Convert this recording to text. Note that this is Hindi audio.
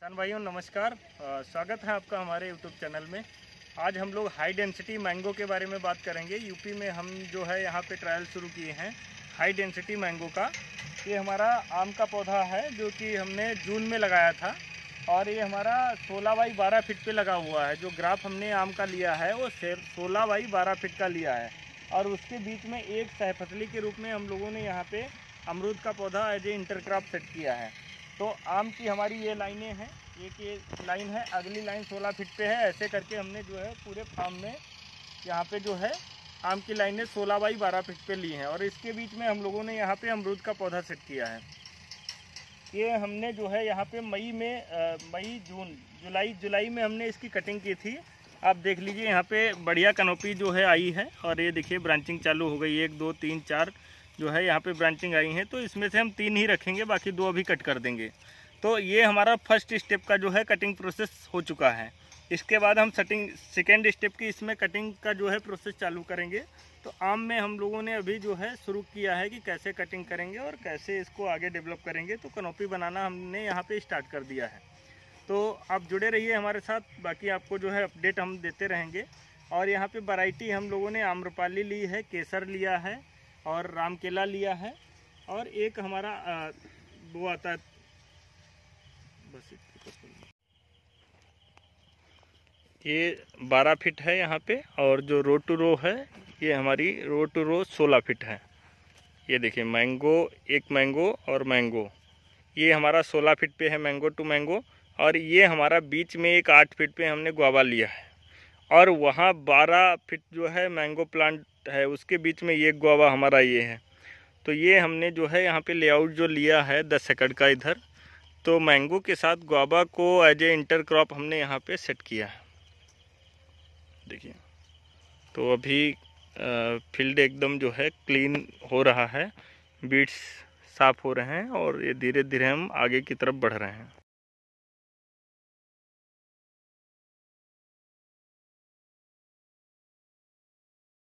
किसान भाइयों नमस्कार। स्वागत है आपका हमारे यूट्यूब चैनल में। आज हम लोग हाई डेंसिटी मैंगो के बारे में बात करेंगे। यूपी में हम जो है यहाँ पे ट्रायल शुरू किए हैं हाई डेंसिटी मैंगो का। ये हमारा आम का पौधा है जो कि हमने जून में लगाया था और ये हमारा 16 बाई 12 फीट पे लगा हुआ है। जो ग्राफ हमने आम का लिया है वो 16 बाई 12 फीट का लिया है और उसके बीच में एक सहफसली के रूप में हम लोगों ने यहाँ पे अमरूद का पौधा एज ए इंटरक्रॉप सेट किया है। तो आम की हमारी ये लाइनें हैं, एक ये लाइन है, अगली लाइन 16 फीट पे है। ऐसे करके हमने जो है पूरे फार्म में यहाँ पे जो है आम की लाइनें 16 बाई 12 फीट पे ली हैं और इसके बीच में हम लोगों ने यहाँ पे अमरूद का पौधा सेट किया है। ये हमने जो है यहाँ पे मई जून जुलाई में हमने इसकी कटिंग की थी। आप देख लीजिए यहाँ पे बढ़िया कनोपी जो है आई है और ये देखिए ब्रांचिंग चालू हो गई, 1 2 3 4 जो है यहाँ पे ब्रांचिंग आई है। तो इसमें से हम 3 ही रखेंगे, बाकी 2 अभी कट कर देंगे। तो ये हमारा फर्स्ट स्टेप का जो है कटिंग प्रोसेस हो चुका है। इसके बाद हम सेकेंड स्टेप की इसमें कटिंग का जो है प्रोसेस चालू करेंगे। तो आम में हम लोगों ने अभी जो है शुरू किया है कि कैसे कटिंग करेंगे और कैसे इसको आगे डेवलप करेंगे। तो कनोपी बनाना हमने यहाँ पे स्टार्ट कर दिया है। तो आप जुड़े रहिए हमारे साथ, बाकी आपको जो है अपडेट हम देते रहेंगे। और यहाँ पे वैरायटी हम लोगों ने आम्रपाली ली है, केसर लिया है और रामकेला लिया है और एक हमारा वो आता है बस। ये 12 फीट है यहाँ पे और जो रो टू रो है ये हमारी रो टू रो 16 फीट है। ये देखिए मैंगो, एक मैंगो और मैंगो, ये हमारा 16 फीट पे है मैंगो टू मैंगो। और ये हमारा बीच में एक 8 फीट पे हमने गुआवा लिया है और वहाँ 12 फीट जो है मैंगो प्लांट है, उसके बीच में ये गुआवा हमारा ये है। तो ये हमने जो है यहाँ पे लेआउट जो लिया है 10 एकड़ का इधर, तो मैंगो के साथ गुआवा को एज ए इंटरक्रॉप हमने यहाँ पे सेट किया है। देखिए तो अभी फील्ड एकदम जो है क्लीन हो रहा है, बीड्स साफ़ हो रहे हैं और ये धीरे धीरे हम आगे की तरफ बढ़ रहे हैं।